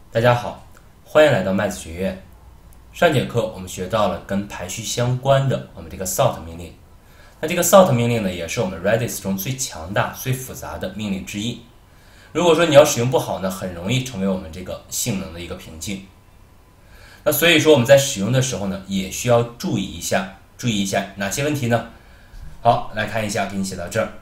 大家好，欢迎来到麦子学院。上节课我们学到了跟排序相关的我们这个 sort 命令。那这个 sort 命令呢，也是我们 Redis 中最强大、最复杂的命令之一。如果说你要使用不好呢，很容易成为我们这个性能的一个瓶颈。那所以说我们在使用的时候呢，也需要注意一下哪些问题呢？好，来看一下，给你写到这儿，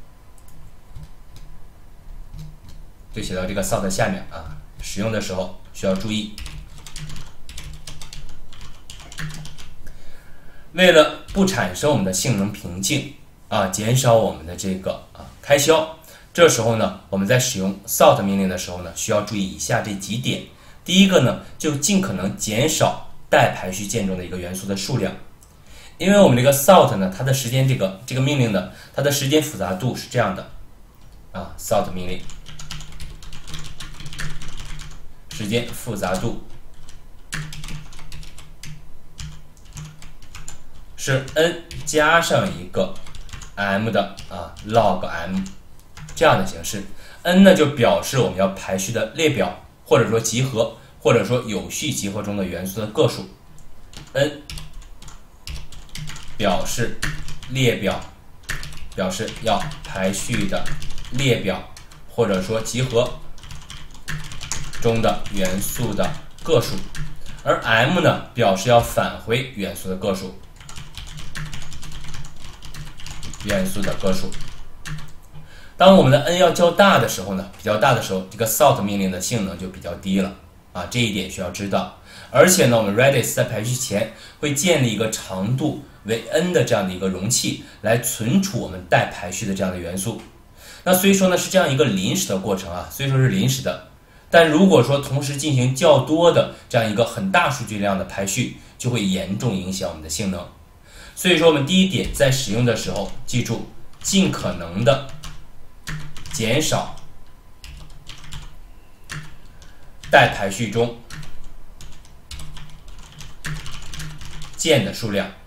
就写到这个 sort 下面啊。使用的时候需要注意，为了不产生我们的性能瓶颈啊，减少我们的这个开销，这时候呢，我们在使用 sort 命令的时候呢，需要注意以下这几点。第一个呢，就尽可能减少待排序键中的一个元素的数量，因为我们这个 sort 呢，它的时间这个命令呢，它的时间复杂度是这样的啊 ，sort 命令。时间复杂度是 n 加上一个 m 的log m 这样的形式。n 呢就表示我们要排序的列表，或者说集合，或者说有序集合中的元素的个数。n 表示列表，表示要排序的列表，或者说集合中的元素的个数，而 m 呢表示要返回元素的个数，当我们的 n 要较大的时候呢，比较大的时候，这个 sort 命令的性能就比较低了啊，这一点需要知道。而且呢，我们 Redis 在排序前会建立一个长度为 n 的这样的一个容器，来存储我们待排序的这样的元素。那所以说呢，是这样一个临时的过程啊，所以说是临时的。但如果说同时进行较多的这样一个很大数据量的排序，就会严重影响我们的性能。所以说我们第一点，在使用的时候，记住尽可能的减少待排序中键的数量，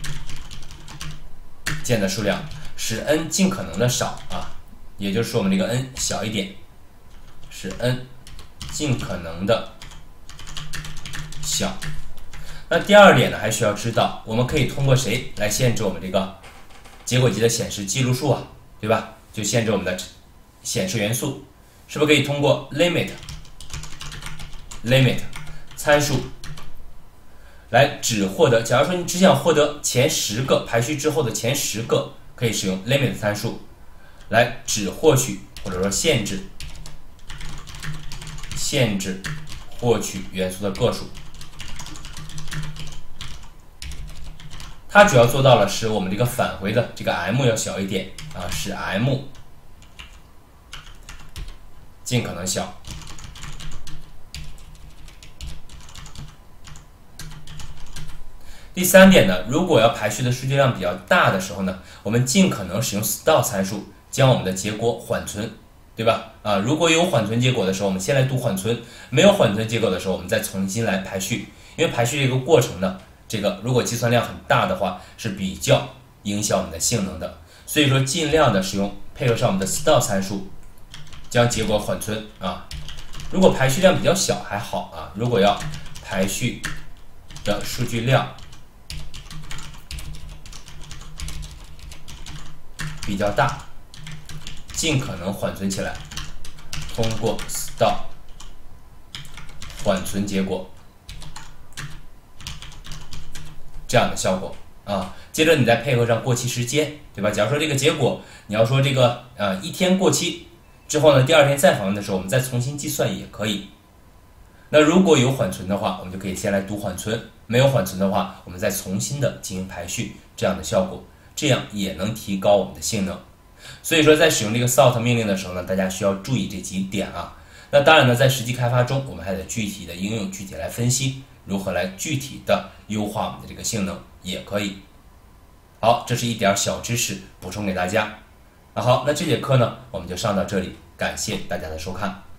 使 n 尽可能的少啊，也就是说我们这个 n 小一点，使 n尽可能的小。那第二点呢，还需要知道，我们可以通过谁来限制我们这个结果集的显示记录数啊，对吧？就限制我们的显示元素，是不是可以通过 limit 参数来只获得？假如说你只想获得前10个排序之后的前10个，可以使用 limit 参数来只获取或者说限制获取元素的个数。它主要做到了使我们这个返回的这个 m 要小一点啊，使 m 尽可能小。第三点呢，如果要排序的数据量比较大的时候呢，我们尽可能使用 stop 参数将我们的结果缓存，对吧？如果有缓存结果的时候，我们先来读缓存；没有缓存结果的时候，我们再重新来排序。因为排序这个过程呢，如果计算量很大的话，是比较影响我们的性能的。所以说，尽量的使用配合上我们的 stop 参数，将结果缓存啊。如果排序量比较小还好啊，如果要排序的数据量比较大，尽可能缓存起来，通过 stop 缓存结果这样的效果啊。接着你再配合上过期时间，对吧？假如说这个结果你要说这个1天过期之后呢，第2天再访问的时候，我们再重新计算也可以。那如果有缓存的话，我们就可以先来读缓存；没有缓存的话，我们再重新的进行排序，这样的效果，这样也能提高我们的性能。所以说，在使用这个 sort 命令的时候呢，大家需要注意这几点啊。那当然呢，在实际开发中，我们还得具体的应用，具体来分析如何来具体的优化我们的这个性能，也可以。好，这是一点小知识补充给大家。好，那这节课呢，我们就上到这里，感谢大家的收看。